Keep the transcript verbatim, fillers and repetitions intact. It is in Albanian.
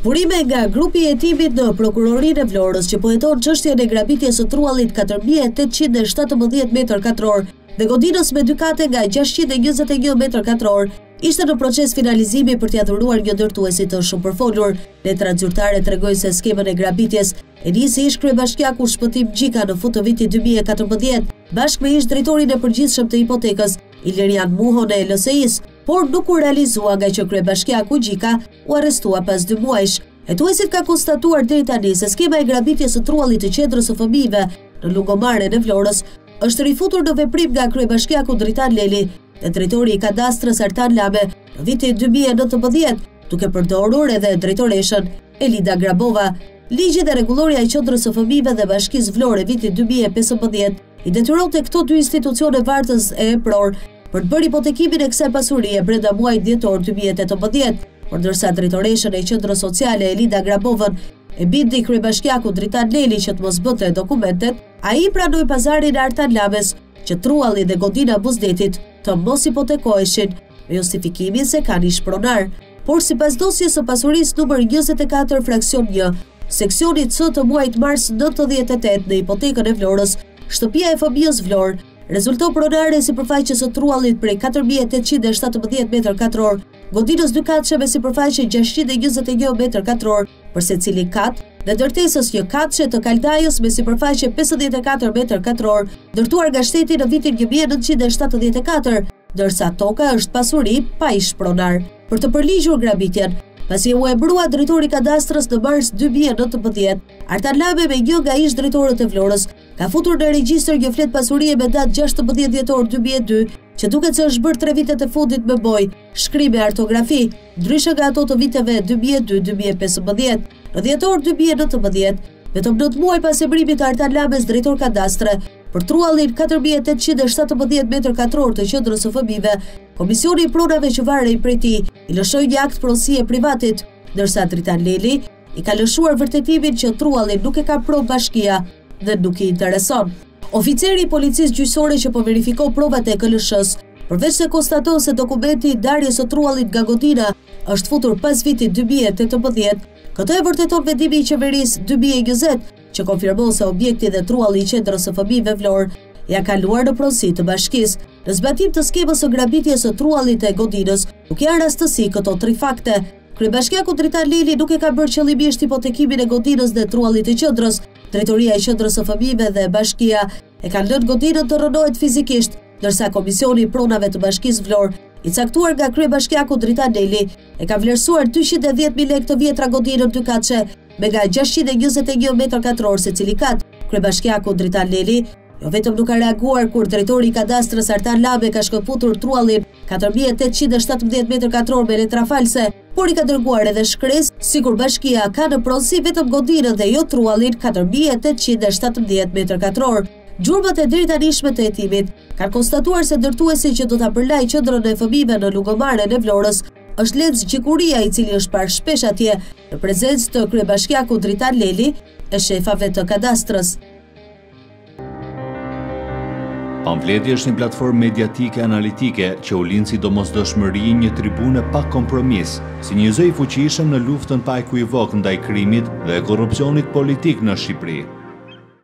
Burime nga grupi i hetimit në prokurorinë e Vlorës që po heton çështjen e grabitjes së truallit katër mijë e tetëqind e shtatëmbëdhjetë metër katror dhe godinës me dykate nga gjashtëqind e njëzet e një metër katror, ishte në proces finalizimi për t'ia dhuruar një ndërtuesi të shumë përfolur. Letra zyrtare tregojnë se skemën e grabitjes e nisi ish kryebashkiaku Shpëtim Gjika në fund të vitit dy mijë e katërmbëdhjetë bashkë me ish drejtorin e përgjithshëm të hipotekës Ilirian Muhon e L S I-s, por nuk u realizua nga që kryebashkiaku Gjika u arrestua pas dy muajsh. Hetuesit ka konstatuar deri tani se skema e grabitjes së truallit të qendrës së fëmijëve në Lungomaren e Vlorës është rifutur në veprim nga kryebashkiaku Dritan Leli dhe drejtori i kadastrës Artan Lame në vitin dy mijë e nëntëmbëdhjetë, duke përdorur edhe drejtoreshën Elida Grabova. Ligji dhe rregulloria e qendrës së fëmijëve dhe Bashkisë Vlorë vitin dy mijë e pesëmbëdhjetë i detyronte këto dy institucione vartës e epror për të bërë hipotekimin e kësaj pasurie brenda muajit dhjetor dy mijë e tetëmbëdhjetë, por ndërsa drejtoreshën e qendrës sociale Elida Grabovën e bindi kryebashkiaku Dritan Leli që të mos bëte dokumentet, ai pranoi pazarin e Artan Lames që trualli dhe godina Buzdetit të mos hipotekoheshin me justifikimin se kanë ish pronar. Por sipas dosjes së pasurisë numër njëzet e katër fraksion një, seksionit C të muajit mars nëntëdhjetë e tetë në hipotekën e Vlorës, shtëpia e fëmijës Vlorë rezulton pronare sipërfaqe së truallit prej katër mijë e tetëqind e shtatëmbëdhjetë metër katror, godinës dykatëshe me sipërfaqe gjashtëqind e njëzet e një metër katror për secili kat dhe ndërtesës një katëshe të kaldajës me sipërfaqe pesëdhjetë e katër metër katror, ndërtuar nga shteti në vitin një mijë e nëntëqind e shtatëdhjetë e katër, ndërsa toka është pasuri pa ish pronar. Për të përligjur grabitjen, pasi u emërua drejtori i kadastrës në mars dy mijë e nëntëmbëdhjetë, Artan Lame me një nga ish drejtorët e Vlorës ka futur në regjistër një flet pasurie me datë gjashtëmbëdhjetë dhjetor dy mijë e dy, që duket se është bërë tre vitet e fundit me boj, shkrime ortografi, ndryshe nga ato të viteve dy mijë e dy dy mijë e pesëmbëdhjetë. Në dhjetor dy mijë e nëntëmbëdhjetë, vetëm nëntë muaj pas emërimit të Artan Lames drejtor kadastre, për truallin katër mijë e tetëqind e shtatëmbëdhjetë metër katror të qendrës së fëmijëve, Komisioni i Pronave që varej prej tij i lëshoi një akt pronësie privatit, ndërsa Dritan Leli i ka lëshuar vërtetimin që truallin nuk e ka provë bashkia dhe nuk i intereson. Oficeri i policisë gjyqësore që po verifikon provat e K L Sh-s, përveç se konstaton se dokumenti i darjes së truallit nga godina është futur pas vitit dy mijë e tetëmbëdhjetë, këtë e vërteton vendimi i qeverisë dy mijë e njëzet që konfirmon se objekti dhe trualli i qendrës së fëmijëve Vlorë ja kaluar në pronësi të bashkisë. Në zbatim të skemës së grabitjes së truallit të godinës, nuk janë rastësi këto tri fakte. Kryebashkiaku Dritan Leli nuk e ka bërë qëllimisht hipotekimin e godinës dhe truallit të qendrës. Drejtoria e qendrës së fëmijëve dhe bashkia e kanë lënë godinën të rënohet fizikisht, ndërsa Komisioni i Pronave të Bashkisë Vlorë, i caktuar nga kryebashkiaku Dritan Leli, e ka vlerësuar dyqind e dhjetë mijë lekë të vjetra godinën dykatëshe me nga gjashtëqind e njëzet e një metër katror secili kat. Kryebashkiaku Dritan Leli jo vetëm nuk ka reaguar kur drejtori i kadastrës Artan Lame ka shkëputur truallin katër mijë e tetëqind e shtatëmbëdhjetë metër katror me letra false, por i ka dërguar edhe shkresë, sikur bashkia ka në pronësi vetëm godinën dhe jo truallin katër mijë e tetëqind e shtatëmbëdhjetë metër katror. Gjurmët e drejtanishme të hetimit kanë konstatuar se ndërtuesi që do ta përlajë qendrën e fëmijëve në Lungomaren e Vlorës është Lenz Gjikuria, i cili është parë shpesh atje në prezencë të kryebashkiakut Dritan Leli e shefave të kadastrës. Pamfleti është një platformë mediatike analitike që u lind si domosdoshmëri një tribune pa kompromis, si një zë i fuqishëm në luftën pa ekuivok ndaj krimit dhe korrupsionit politik në Shqipëri.